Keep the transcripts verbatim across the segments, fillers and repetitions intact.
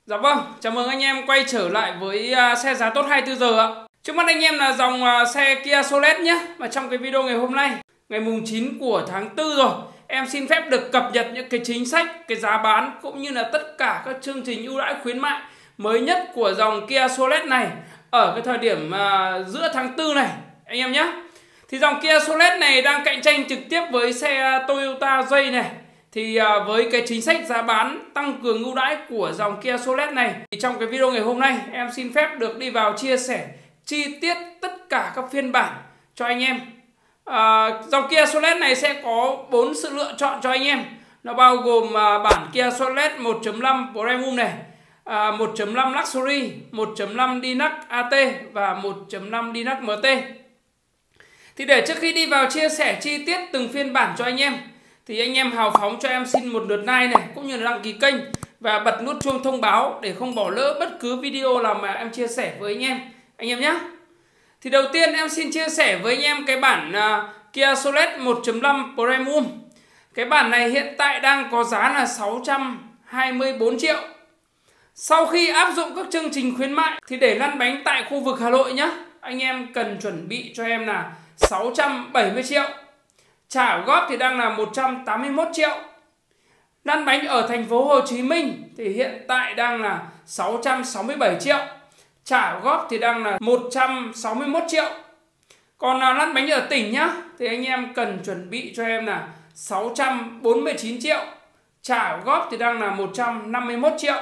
Dạ vâng, chào mừng anh em quay trở lại với uh, xe giá tốt hai mươi tư giờ ạ. Trước mắt anh em là dòng uh, xe Kia Solet nhé. Và trong cái video ngày hôm nay, ngày mùng chín của tháng tư rồi, em xin phép được cập nhật những cái chính sách, cái giá bán cũng như là tất cả các chương trình ưu đãi khuyến mại mới nhất của dòng Kia Solet này ở cái thời điểm uh, giữa tháng tư này anh em nhé. Thì dòng Kia Solet này đang cạnh tranh trực tiếp với xe Toyota Yaris này. Thì uh, với cái chính sách giá bán tăng cường ưu đãi của dòng Kia Solet này, thì trong cái video ngày hôm nay em xin phép được đi vào chia sẻ chi tiết tất cả các phiên bản cho anh em. uh, Dòng Kia Solet này sẽ có bốn sự lựa chọn cho anh em. Nó bao gồm uh, bản Kia Solet một chấm năm Premium này, uh, một chấm năm Luxury, một chấm năm Deluxe a tê và một chấm năm Deluxe em tê. Thì để trước khi đi vào chia sẻ chi tiết từng phiên bản cho anh em, thì anh em hào phóng cho em xin một lượt like này, cũng như là đăng ký kênh và bật nút chuông thông báo để không bỏ lỡ bất cứ video nào mà em chia sẻ với anh em anh em nhé. Thì đầu tiên em xin chia sẻ với anh em cái bản uh, Kia Solet một chấm năm Premium. Cái bản này hiện tại đang có giá là sáu trăm hai mươi bốn triệu. Sau khi áp dụng các chương trình khuyến mại thì để lăn bánh tại khu vực Hà Nội nhé, anh em cần chuẩn bị cho em là sáu trăm bảy mươi triệu. Trả góp thì đang là một trăm tám mươi mốt triệu. Lăn bánh ở thành phố Hồ Chí Minh thì hiện tại đang là sáu trăm sáu mươi bảy triệu. Trả góp thì đang là một trăm sáu mươi mốt triệu. Còn là lăn bánh ở tỉnh nhá, thì anh em cần chuẩn bị cho em là sáu trăm bốn mươi chín triệu. Trả góp thì đang là một trăm năm mươi mốt triệu.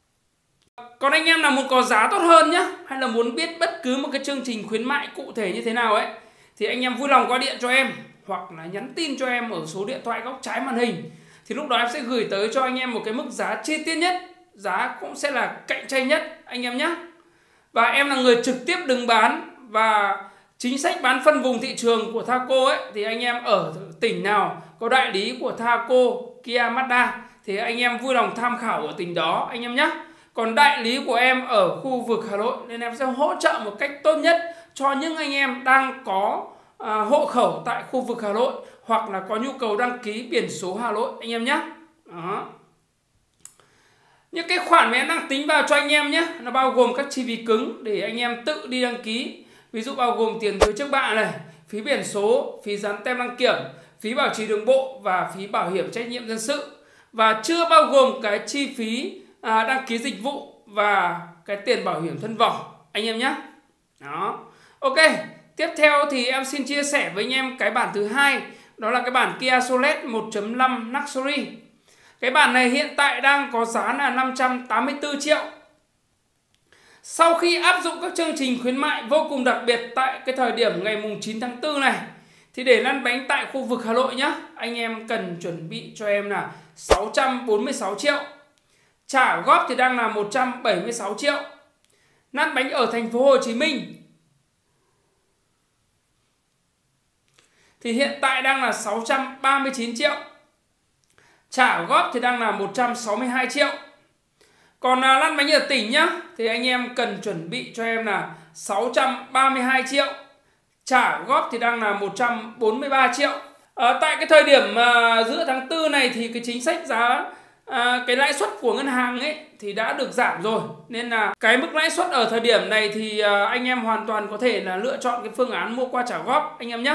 Còn anh em nào muốn có giá tốt hơn nhá, hay là muốn biết bất cứ một cái chương trình khuyến mại cụ thể như thế nào ấy, thì anh em vui lòng gọi điện cho em hoặc là nhắn tin cho em ở số điện thoại góc trái màn hình. Thì lúc đó em sẽ gửi tới cho anh em một cái mức giá chi tiết nhất, giá cũng sẽ là cạnh tranh nhất anh em nhé. Và em là người trực tiếp đứng bán, và chính sách bán phân vùng thị trường của Thaco ấy, thì anh em ở tỉnh nào có đại lý của Thaco, Kia, Mazda thì anh em vui lòng tham khảo ở tỉnh đó anh em nhé. Còn đại lý của em ở khu vực Hà Nội, nên em sẽ hỗ trợ một cách tốt nhất cho những anh em đang có À, hộ khẩu tại khu vực Hà Nội hoặc là có nhu cầu đăng ký biển số Hà Nội anh em nhé. Đó. Những cái khoản mà em đang tính vào cho anh em nhé, nó bao gồm các chi phí cứng để anh em tự đi đăng ký. Ví dụ bao gồm tiền thuế trước bạ này, phí biển số, phí dán tem đăng kiểm, phí bảo trì đường bộ và phí bảo hiểm trách nhiệm dân sự. Và chưa bao gồm cái chi phí à, đăng ký dịch vụ và cái tiền bảo hiểm thân vỏ anh em nhé. Đó. Ok. Tiếp theo thì em xin chia sẻ với anh em cái bản thứ hai, đó là cái bản Kia Solet một chấm năm Luxury. Cái bản này hiện tại đang có giá là năm trăm tám mươi tư triệu. Sau khi áp dụng các chương trình khuyến mại vô cùng đặc biệt tại cái thời điểm ngày mùng chín tháng tư này, thì để lăn bánh tại khu vực Hà Nội nhá, anh em cần chuẩn bị cho em là sáu trăm bốn mươi sáu triệu. Trả góp thì đang là một trăm bảy mươi sáu triệu. Lăn bánh ở thành phố Hồ Chí Minh thì hiện tại đang là sáu trăm ba mươi chín triệu. Trả góp thì đang là một trăm sáu mươi hai triệu. Còn là lăn bánh ở tỉnh nhá, thì anh em cần chuẩn bị cho em là sáu trăm ba mươi hai triệu. Trả góp thì đang là một trăm bốn mươi ba triệu. à, Tại cái thời điểm à, giữa tháng tư này thì cái chính sách giá à, cái lãi suất của ngân hàng ấy thì đã được giảm rồi, nên là cái mức lãi suất ở thời điểm này thì à, anh em hoàn toàn có thể là lựa chọn cái phương án mua qua trả góp anh em nhé.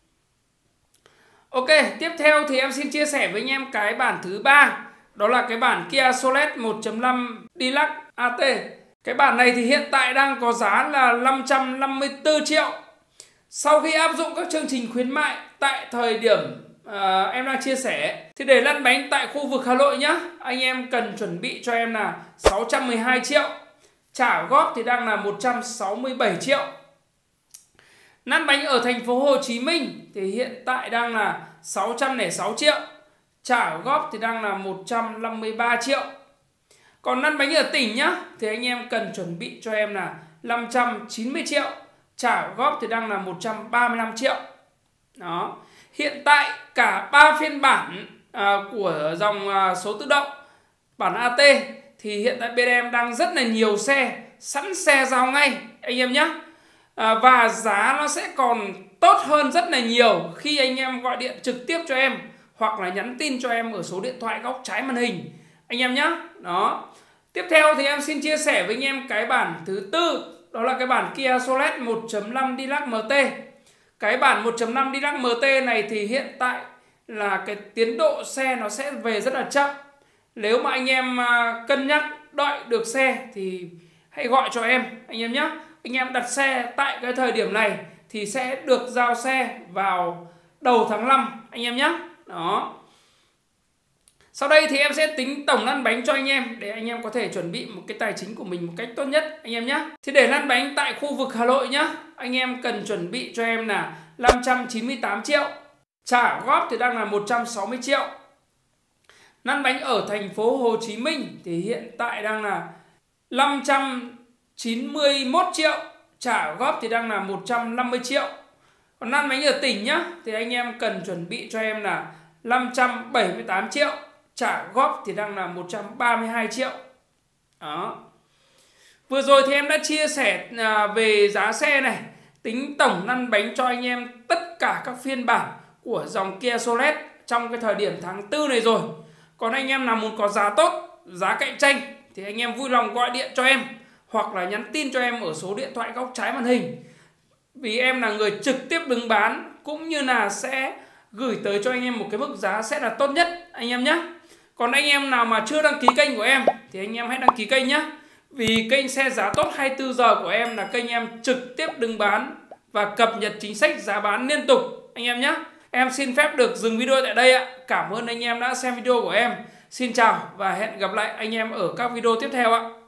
Ok, tiếp theo thì em xin chia sẻ với anh em cái bản thứ ba, đó là cái bản Kia Solet một chấm năm Deluxe a tê. Cái bản này thì hiện tại đang có giá là năm trăm năm mươi tư triệu. Sau khi áp dụng các chương trình khuyến mại tại thời điểm uh, em đang chia sẻ, thì để lăn bánh tại khu vực Hà Nội nhá, anh em cần chuẩn bị cho em là sáu trăm mười hai triệu. Trả góp thì đang là một trăm sáu mươi bảy triệu. Lăn bánh ở thành phố Hồ Chí Minh thì hiện tại đang là sáu trăm lẻ sáu triệu. Trả góp thì đang là một trăm năm mươi ba triệu. Còn lăn bánh ở tỉnh nhá, thì anh em cần chuẩn bị cho em là năm trăm chín mươi triệu. Trả góp thì đang là một trăm ba mươi lăm triệu. Đó. Hiện tại cả ba phiên bản à, của dòng à, số tự động bản a tê thì hiện tại bên em đang rất là nhiều xe, sẵn xe giao ngay anh em nhé. À, và giá nó sẽ còn tốt hơn rất là nhiều khi anh em gọi điện trực tiếp cho em hoặc là nhắn tin cho em ở số điện thoại góc trái màn hình anh em nhé. Đó. Tiếp theo thì em xin chia sẻ với anh em cái bản thứ tư, đó là cái bản Kia Solet một chấm năm Deluxe em tê. Cái bản một chấm năm Deluxe em tê này thì hiện tại là cái tiến độ xe nó sẽ về rất là chậm. Nếu mà anh em cân nhắc đợi được xe thì hãy gọi cho em anh em nhé. Anh em đặt xe tại cái thời điểm này thì sẽ được giao xe vào đầu tháng năm anh em nhé. Đó. Sau đây thì em sẽ tính tổng lăn bánh cho anh em để anh em có thể chuẩn bị một cái tài chính của mình một cách tốt nhất anh em nhé. Thì để lăn bánh tại khu vực Hà Nội nhá, anh em cần chuẩn bị cho em là năm trăm chín mươi tám triệu. Trả góp thì đang là một trăm sáu mươi triệu. Lăn bánh ở thành phố Hồ Chí Minh thì hiện tại đang là năm trăm chín mươi mốt triệu. Trả góp thì đang là một trăm năm mươi triệu. Còn lăn bánh ở tỉnh nhá, thì anh em cần chuẩn bị cho em là năm trăm bảy mươi tám triệu. Trả góp thì đang là một trăm ba mươi hai triệu. Đó. Vừa rồi thì em đã chia sẻ về giá xe này, tính tổng lăn bánh cho anh em tất cả các phiên bản của dòng Kia Solet trong cái thời điểm tháng tư này rồi. Còn anh em nào muốn có giá tốt, giá cạnh tranh thì anh em vui lòng gọi điện cho em hoặc là nhắn tin cho em ở số điện thoại góc trái màn hình. Vì em là người trực tiếp đứng bán cũng như là sẽ gửi tới cho anh em một cái mức giá sẽ là tốt nhất anh em nhé. Còn anh em nào mà chưa đăng ký kênh của em thì anh em hãy đăng ký kênh nhé. Vì kênh xe giá tốt hai mươi tư giờ của em là kênh em trực tiếp đứng bán và cập nhật chính sách giá bán liên tục anh em nhé. Em xin phép được dừng video tại đây ạ. Cảm ơn anh em đã xem video của em. Xin chào và hẹn gặp lại anh em ở các video tiếp theo ạ.